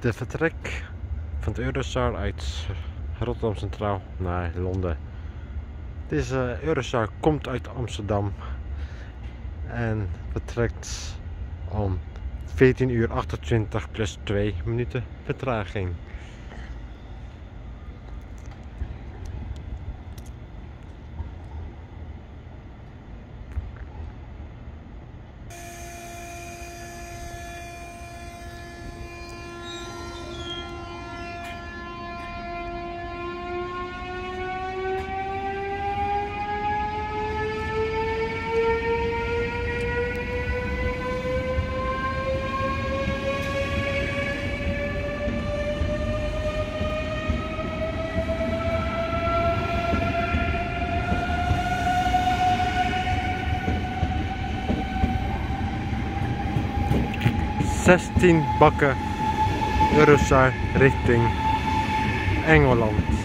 De vertrek van de Eurostar uit Rotterdam Centraal naar Londen. Deze Eurostar komt uit Amsterdam en vertrekt om 14:28 plus 2 minuten vertraging. ...16 bakken Eurostar richting Engeland.